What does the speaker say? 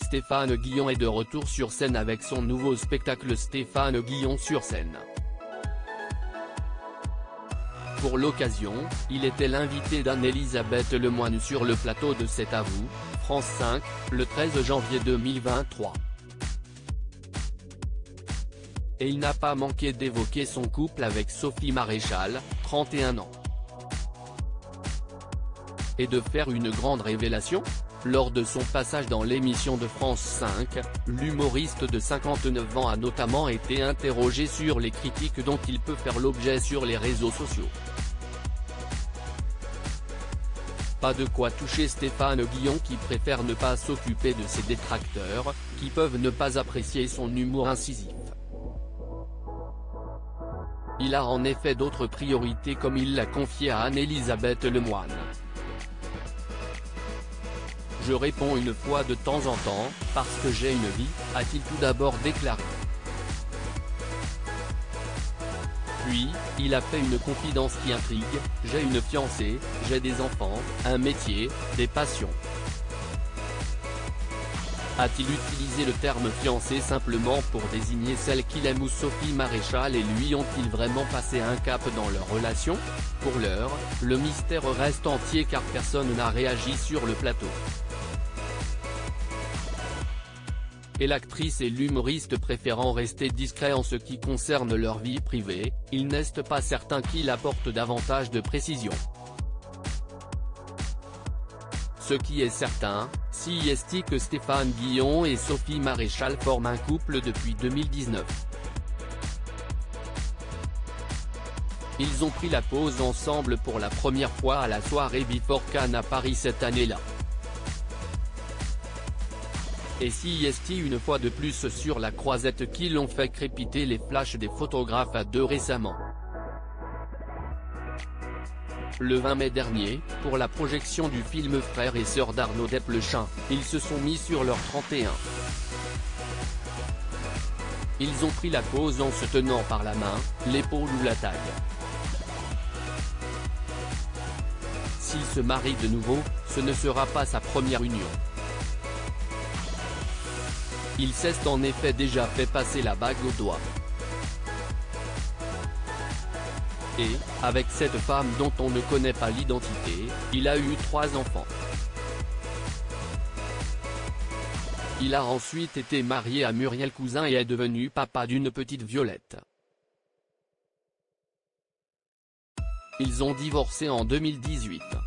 Stéphane Guillon est de retour sur scène avec son nouveau spectacle Stéphane Guillon sur scène. Pour l'occasion, il était l'invité d'Anne-Elisabeth Lemoine sur le plateau de C'est à vous, France 5, le 13 janvier 2023. Et il n'a pas manqué d'évoquer son couple avec Sophie Maréchal, 31 ans. Et de faire une grande révélation ? Lors de son passage dans l'émission de France 5, l'humoriste de 59 ans a notamment été interrogé sur les critiques dont il peut faire l'objet sur les réseaux sociaux. Pas de quoi toucher Stéphane Guillon qui préfère ne pas s'occuper de ses détracteurs, qui peuvent ne pas apprécier son humour incisif. Il a en effet d'autres priorités comme il l'a confié à Anne-Elisabeth Lemoine. Je réponds une fois de temps en temps, parce que j'ai une vie, a-t-il tout d'abord déclaré. Puis, il a fait une confidence qui intrigue, j'ai une fiancée, j'ai des enfants, un métier, des passions. A-t-il utilisé le terme fiancée simplement pour désigner celle qu'il aime ou Sophie Maréchal et lui ont-ils vraiment passé un cap dans leur relation? Pour l'heure, le mystère reste entier car personne n'a réagi sur le plateau. Et l'actrice et l'humoriste préférant rester discrets en ce qui concerne leur vie privée, il n'est pas certain qu'il apporte davantage de précision. Ce qui est certain, c'est que Stéphane Guillon et Sophie Maréchal forment un couple depuis 2019. Ils ont pris la pause ensemble pour la première fois à la soirée Before Cannes à Paris cette année-là. Et c'est une fois de plus sur la croisette qui l'ont fait crépiter les flashs des photographes à deux récemment. Le 20 mai dernier, pour la projection du film Frères et sœurs d'Arnaud Desplechin, ils se sont mis sur leur 31. Ils ont pris la pause en se tenant par la main, l'épaule ou la taille. S'ils se marient de nouveau, ce ne sera pas sa première union. Il s'est en effet déjà fait passer la bague au doigt. Et, avec cette femme dont on ne connaît pas l'identité, il a eu 3 enfants. Il a ensuite été marié à Muriel Cousin et est devenu papa d'une petite Violette. Ils ont divorcé en 2018.